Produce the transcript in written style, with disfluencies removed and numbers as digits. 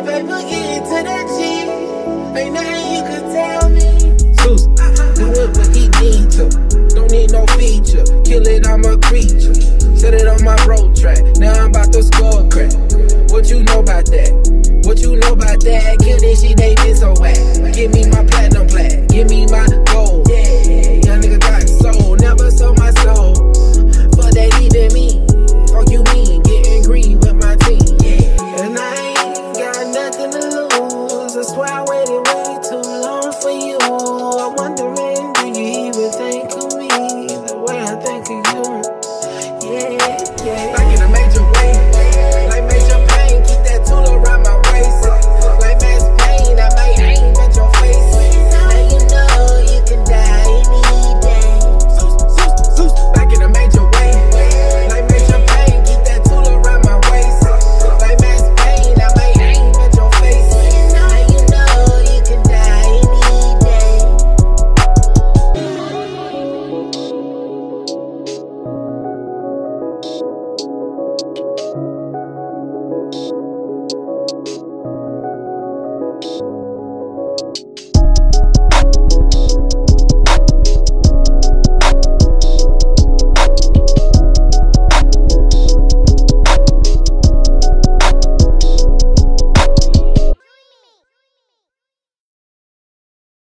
paper, get into that G. Ain't nothing you could tell me. Zeus, do it when he need to. Don't need no feature. Kill it, I'm a creature. Set it on my road track. Now I'm about to score a crack. What you know about that? What you know about that? Kill this shit, they been so whack. Give me my